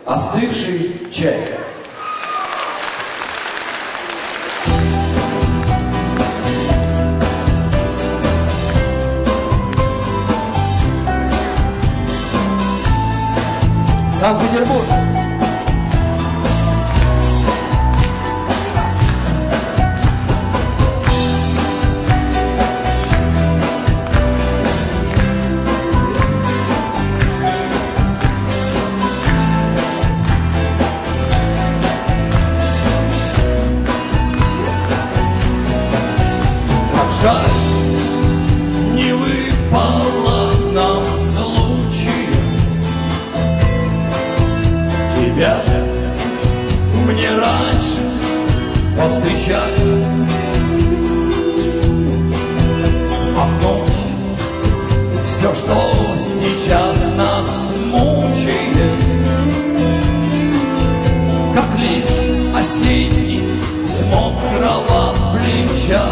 Остывший чай. Санкт-Петербург. Жаль, не выпало нам случая тебя мне раньше повстречать, смахнуть все, что сейчас нас мучает, как лист осенний с мокрого плеча.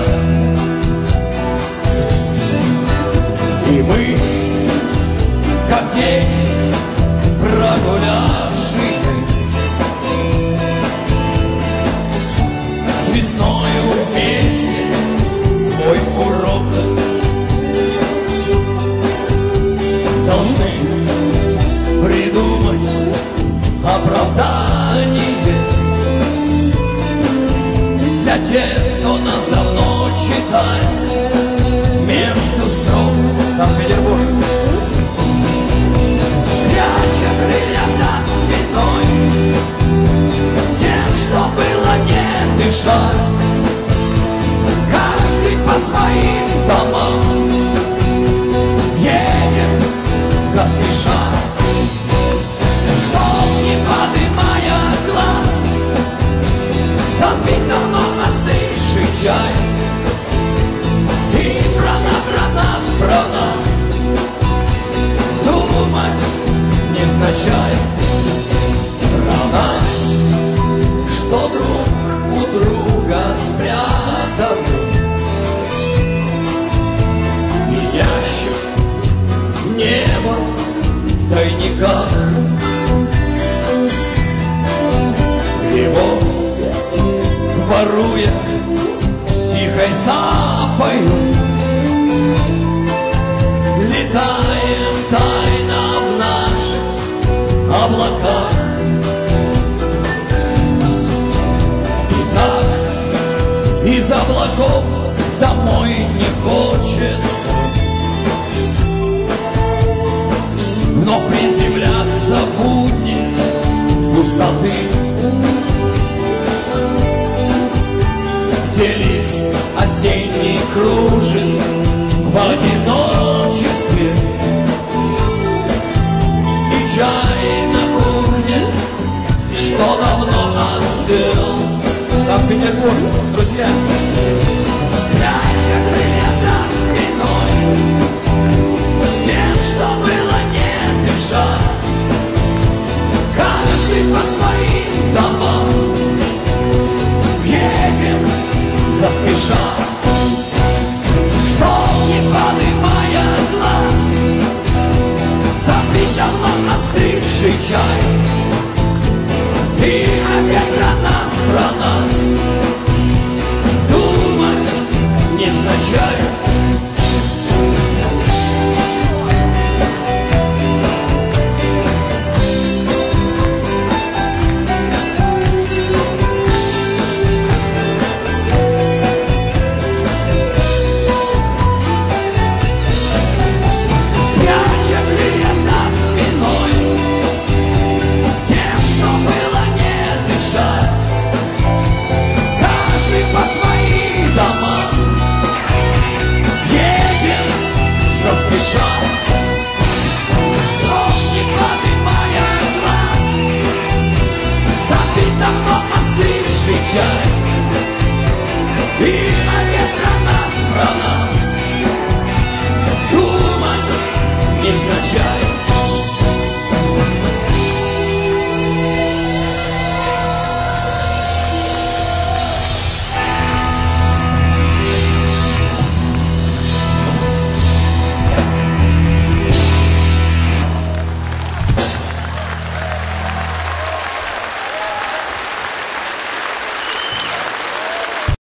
И мы, как дети, прогулявшие с весною вместе свой урок, должны придумать оправдание для тех, кто нас давно читает между строк. Санкт-Петербург. Пряча крылья за спиной тем, что было не дышать, каждый по своим домам едем заспеша, чтоб не подымая глаз, там ведь давно остывший чай. И про нас, про нас, про нас думать невзначай, про нас, что друг у друга спрятаны, и ящик неба в тайниках. Его воруя тихой запою, летаем тайно в наших облаках. И так из облаков домой не хочется вновь приземляться в будни пустоты, где лист осенний кружит в одиночестве, и чай на кухне, что давно остыл. Санкт-Петербург, друзья. Пряча крылья за спиной тем, что было не дышать, каждый по своим домам едем заспеша, чтоб не подымая глаз, там ведь давно остывший чай.